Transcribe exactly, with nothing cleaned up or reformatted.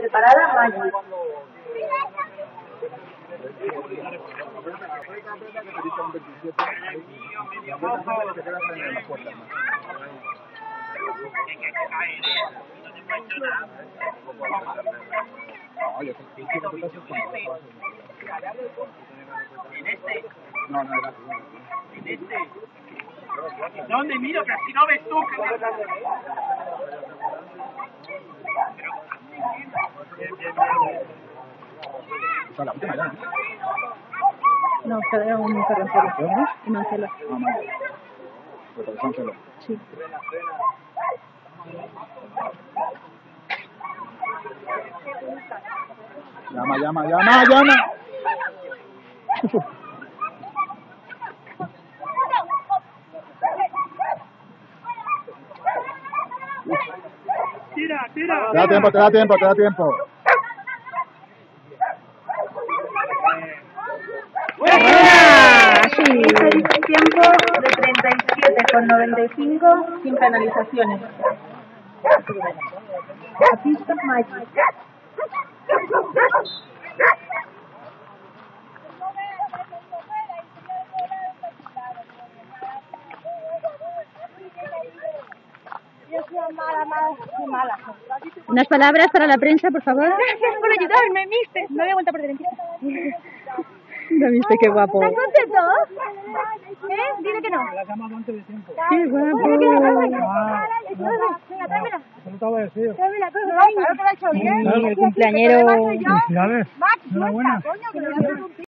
Preparada, Magic. ¿En este? No, no, era. ¿En este? ¿Dónde miro? Que si no ves tú. Esa es la última ya, ¿no? No, queda un carrocero. ¿Dónde? En Ancelo. Ah, vale. Pues por San Celo. Sí. Llama, llama, llama, llama. Tira, tira. Te da tiempo, te da tiempo, te da tiempo. ¡Buena! Sí. Tiempo de treinta y siete con noventa y cinco sin penalizaciones. La pista Magic. Unas palabras para la prensa, por favor. Gracias por ayudarme, mister. No voy a aguantar por delante. ¿No viste qué guapo? ¿Estás contento? ¿Eh? Dile que no. La llamado antes de tiempo. ¡Qué guapo! Venga, tráemela. Eso no te voy a decir. Tráemela, claro que lo ha hecho bien. El cumpleañero. Felicidades. Max, Enhorabuena. coño, que lo voy a hacer un